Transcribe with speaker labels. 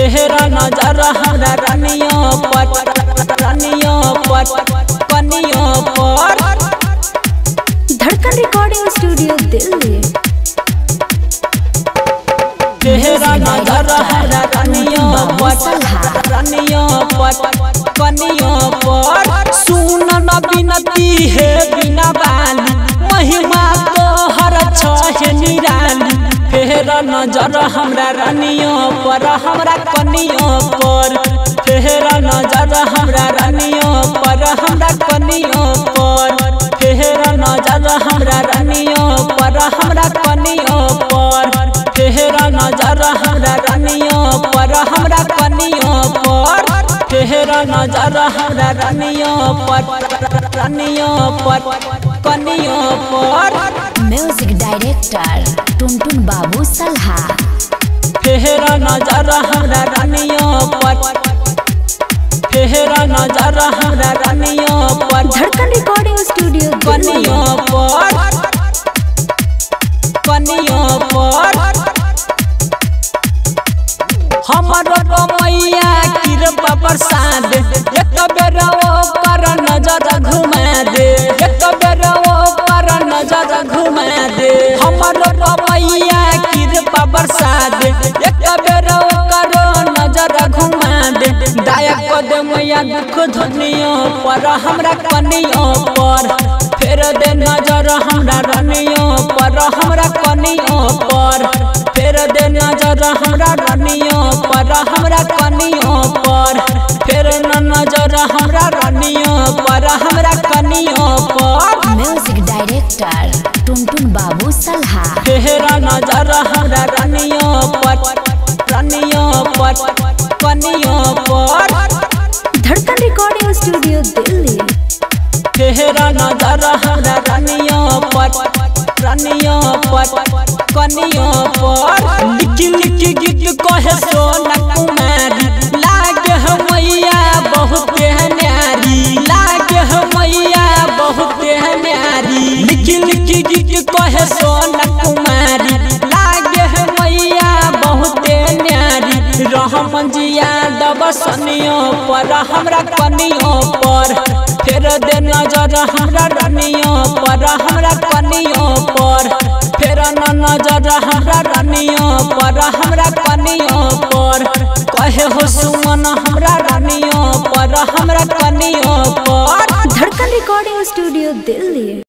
Speaker 1: तेरा नजर हमरा रानियों पर कनियों पर।
Speaker 2: धड़कन रिकॉर्डिंग स्टूडियो दिल्ली।
Speaker 1: तेरा नजर हमरा रानियों पर कनियों पर। सुन न बिनती है बिना बाली महिमा तो हर छह निराली। तेरा नजर हमरा रानियों पर हमरा कनियों पर। तेरा नजर हमरा रानियों पर हमरा कनियों पर। तेरा नजर हमरा रानियों पर हमरा कनियों पर। तेरा नजर हमरा रानियों पर हमरा कनियों पर। तेरा नजर हमरा रानियों पर कनियों पर।
Speaker 2: म्यूजिक डायरेक्टर टुनटुन बाबू सलहा।
Speaker 1: तेरा नजर हमरा रानियों पर। तेरा नजर हमरा रानियों पर।
Speaker 2: धड़कन रिकॉर्डिंग स्टूडियो
Speaker 1: कनियों पर हमरो मैया कृपा प्रसाद एक बेर ओकर नजर घुमा दे। एक बेर ओकर नजर घुमा दे। हमरो मैया कृपा प्रसाद एक बेर ओकर नजर घुमा दे। दया कर दे मैया दुख धनियों पर हमरा कनियों पर। फेर दे नजर हमरा रानियों पर हमरा कनियों पर। फेर दे नजर हमरा रानियों पर हमरा कनियों पर। फेर नजर हमरा रानियों पर हमरा कनियों पर।
Speaker 2: म्यूजिक डायरेक्टर टुनटुन बाबू सलहा।
Speaker 1: तेरा नजर हमरा रानियों पर कनियों पर।
Speaker 2: धड़कन रिकॉर्डिंग स्टूडियो दिल्ली।
Speaker 1: तेरा नजर हमरा रानियों पर कनियों पर। लिखी गीत कहे सोना कुमारी लागे मैया बहुत न्यारी। लागे मैया बहुत न्यारी। लिखी गीत कहे सोना कुमारी लागे मैया बहुत न्यारी। रहमन जिया दब सनियों पर हमरा कनियों पर। फेर दे नजर हमरा रानियों पर हमरा कनियों पर। फेर नजर हमरा रानियों पर हमरा कनियों पर। कहे हो सुमन हमरा रानियों पर हमरा कनियों पर।
Speaker 2: धड़कन रिकॉर्डिंग स्टूडियो दिल्ली।